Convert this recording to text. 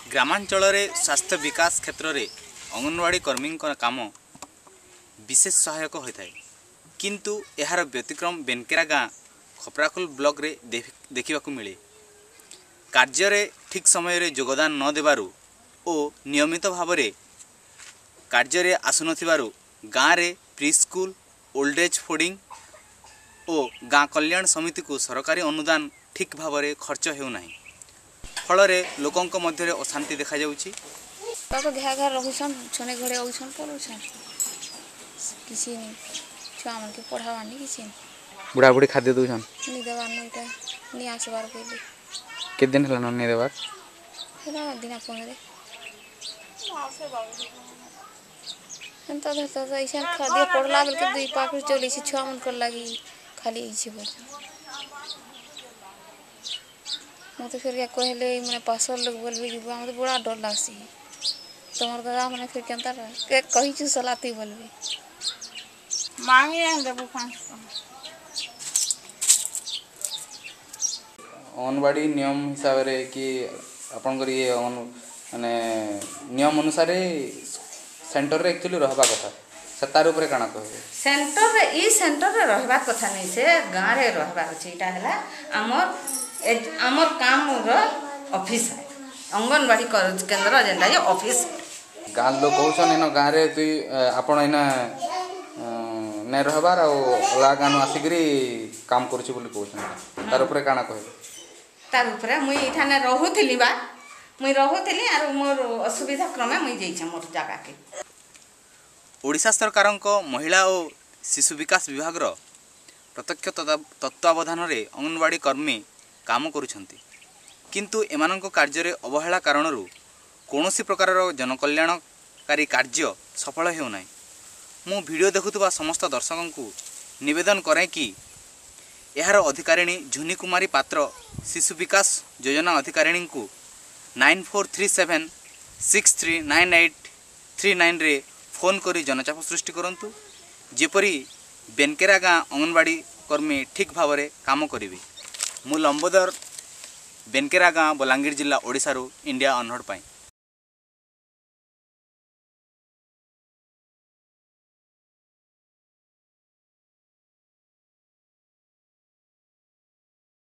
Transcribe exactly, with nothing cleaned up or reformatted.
ग्रामांचल स्वास्थ्य विकास क्षेत्र में अंगनवाड़ी कर्मी काम विशेष सहायक होता है किंतु यार व्यतिक्रम बेनकेरा गाँ खपराखोल ब्लॉक रे देखा मिले। कार्य ठीक समय रे योगदान न देबारु और नियमित भाव में कार्य आसुन गाँव रे preschool old age feeding और गाँ कल्याण समिति को सरकारी अनुदान ठीक भाव में खर्च होना फल लोकों मध्य अशांति देखा जाउछि। बाबा घा घा रहुछन छने घरे आउछन परुछन किसी नहीं छुआ मन के पढ़ावानी किसी नहीं बुढ़ा बुढ़ी खाद्य दउछन नि देवार न इटा नि आसबार पहिले के दिन हला न देवार हेला दिना पहरे अंत धरता तो ऐसा खाद्य पड़ला बेल के दुई पाकुर चली छी छुआ मन कर लागी खाली इछि बोल मत फिर क्या कहले मैंने पासर लोग बोलबे कि मत बड़ा डर लागसी तुम्हार दादा मैंने फिर केनता के कहि छु सलाती बोलबे मांगे हम देबो पाँच अंगनवाड़ी नियम हिसाब रे कि आपन कर ये माने नियम अनुसार सेंटर रे एक्चुअली रहबा कथा से तार ऊपर काना कहबे सेंटर रे ई सेंटर रे रहबा कथा नै से गाँ रे रहबा छै इटा हला हमर आमर काम ऑफिस है अंगनवाड़ी केन्द्र जेनता जे ऑफिस गाँ लोग कहछन एनो गाँ रे तुई आपण एना नै रहबार आ ओला गाँ आसिकरी काम करछि बोली कहछन तार ऊपर काना कहबे तार ऊपर मुई इठाने रहुथिली बा मुई रहुथिली आर मोर असुविधा क्रमे मुई जैछ मोर जागा के ओडिशा सरकार महिला और शिशु विकास विभाग प्रत्यक्ष तत्वावधान रे अंगनवाड़ी कर्मी काम करुछंती किंतु एमानंको कार्य अवहेला कारणरू कौनसी प्रकार जनकल्याणकारी कार्य सफल हेउनाई। मु वीडियो देखुवा समस्त दर्शकों को निवेदन करें कि यार अधिकारिणी झुनी कुमारी पात्र शिशु विकास योजना अधिकारिणी को nine four three seven six three nine eight three nine रे फोन करी जनचाप सृष्टि करंतु जेपरी बेनकेरा गाँ अंगनवाड़ी कर्मी ठीक भाव में काम करेंगे। मु लंबोदर बेनकेरा गाँ बलांगीर जिला ओडिशा इंडिया अनहड़ पाई।